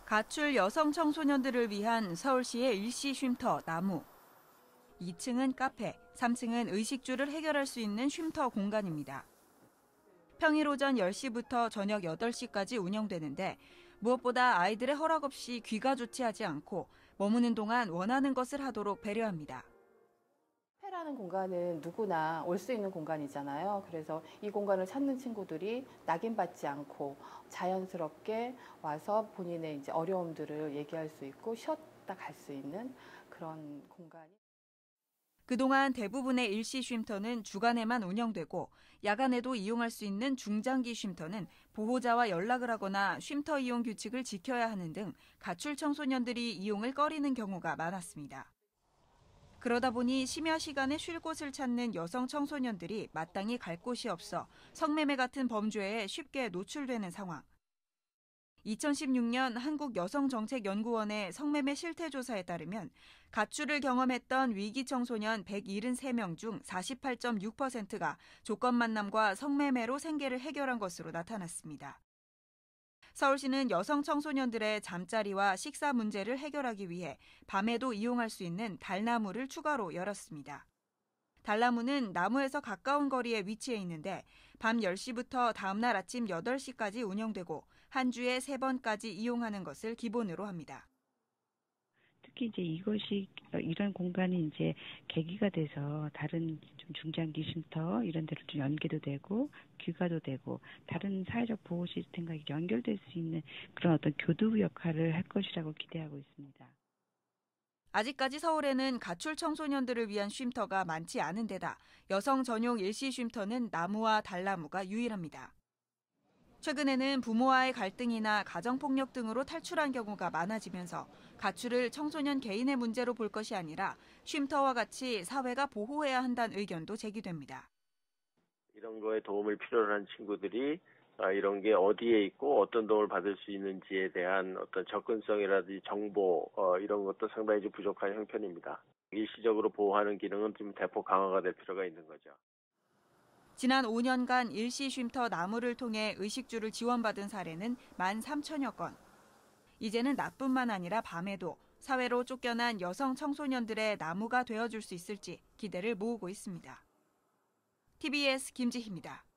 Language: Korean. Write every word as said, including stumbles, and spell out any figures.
가출 여성 청소년들을 위한 서울시의 일시 쉼터 나무. 이 층은 카페, 삼 층은 의식주를 해결할 수 있는 쉼터 공간입니다. 평일 오전 열 시부터 저녁 여덟 시까지 운영되는데 무엇보다 아이들의 허락 없이 귀가 조치하지 않고 머무는 동안 원하는 것을 하도록 배려합니다. 카페라는 공간은 누구나 올 수 있는 공간이잖아요. 그래서 이 공간을 찾는 친구들이 낙인받지 않고 자연스럽게 와서 본인의 이제 어려움들을 얘기할 수 있고 쉬었다 갈 수 있는 그런 공간이. 그동안 대부분의 일시 쉼터는 주간에만 운영되고 야간에도 이용할 수 있는 중장기 쉼터는 보호자와 연락을 하거나 쉼터 이용 규칙을 지켜야 하는 등 가출 청소년들이 이용을 꺼리는 경우가 많았습니다. 그러다 보니 심야 시간에 쉴 곳을 찾는 여성 청소년들이 마땅히 갈 곳이 없어 성매매 같은 범죄에 쉽게 노출되는 상황. 이천십육 년 한국여성정책연구원의 성매매 실태조사에 따르면 가출을 경험했던 위기 청소년 백칠十명 중 사십팔 점 육 퍼센트가 조건 만남과 성매매로 생계를 해결한 것으로 나타났습니다. 서울시는 여성 청소년들의 잠자리와 식사 문제를 해결하기 위해 밤에도 이용할 수 있는 달나무를 추가로 열었습니다. 달나무는 나무에서 가까운 거리에 위치해 있는데 밤 열 시부터 다음날 아침 여덟 시까지 운영되고 한 주에 세 번까지 이용하는 것을 기본으로 합니다. 특히 이제 이것이 이런 공간이 이제 계기가 돼서 다른 좀 중장기 쉼터 이런 데로 좀 연계도 되고 귀가도 되고 다른 사회적 보호 시스템과 연결될 수 있는 그런 어떤 교두부 역할을 할 것이라고 기대하고 있습니다. 아직까지 서울에는 가출 청소년들을 위한 쉼터가 많지 않은 데다 여성 전용 일시 쉼터는 나무와 달나무가 유일합니다. 최근에는 부모와의 갈등이나 가정폭력 등으로 탈출한 경우가 많아지면서 가출을 청소년 개인의 문제로 볼 것이 아니라 쉼터와 같이 사회가 보호해야 한다는 의견도 제기됩니다. 이런 거에 도움을 필요로 하는 친구들이 이런 게 어디에 있고 어떤 도움을 받을 수 있는지에 대한 어떤 접근성이라든지 정보 어, 이런 것도 상당히 좀 부족한 형편입니다. 일시적으로 보호하는 기능은 좀 대폭 강화가 될 필요가 있는 거죠. 지난 오 년간 일시 쉼터 나무를 통해 의식주를 지원받은 사례는 만 삼천여 건. 이제는 낮뿐만 아니라 밤에도 사회로 쫓겨난 여성 청소년들의 나무가 되어줄 수 있을지 기대를 모으고 있습니다. 티비에스 김지희입니다.